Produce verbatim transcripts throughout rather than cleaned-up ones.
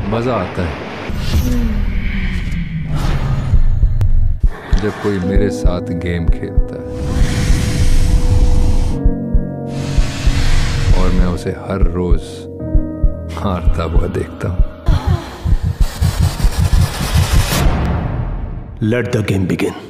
मजा आता है जब कोई मेरे साथ गेम खेलता है और मैं उसे हर रोज हारता हुआ देखता हूं। Let the game begin.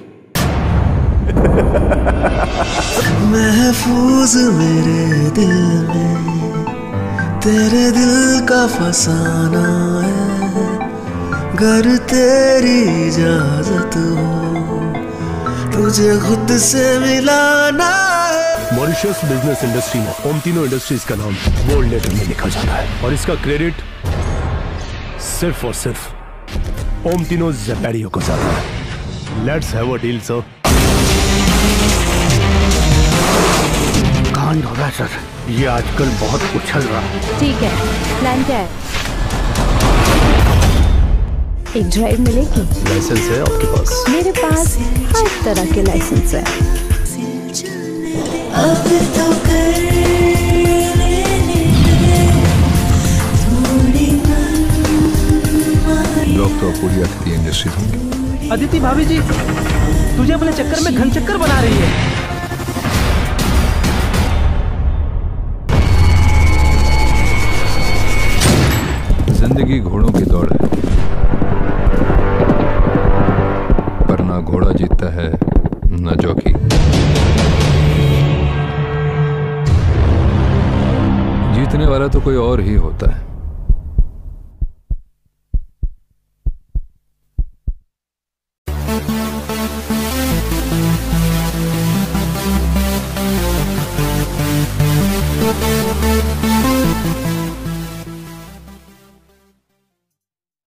महफूज मेरे दिल में तेरे दिल का फसाना है, घर तेरी इजाजत हो तुझे खुद से मिलाना है। मॉरिशस बिजनेस इंडस्ट्री में ओमतीनो इंडस्ट्रीज का नाम गोल्ड लेटर में लिखा जाता है और इसका क्रेडिट सिर्फ और सिर्फ ओमतीनो ज़ेपेडियो को जाता है। Let's have a deal sir. कांड हो रहा है सर, ये आजकल बहुत उछल रहा है। ठीक है, प्लान क्या है? एक ड्राइव मिलेगी? लाइसेंस है आपके पास? मेरे पास हर तरह के लाइसेंस है। अब तो कर लोग तो पूरी अतिथि इंडस्ट्री होंगे। अदिति भाभी जी तुझे अपने चक्कर में घन चक्कर बना रही है। जिंदगी घोड़ों की दौड़ है, पर ना घोड़ा जीतता है ना जॉकी। जीतने वाला तो कोई और ही होता है।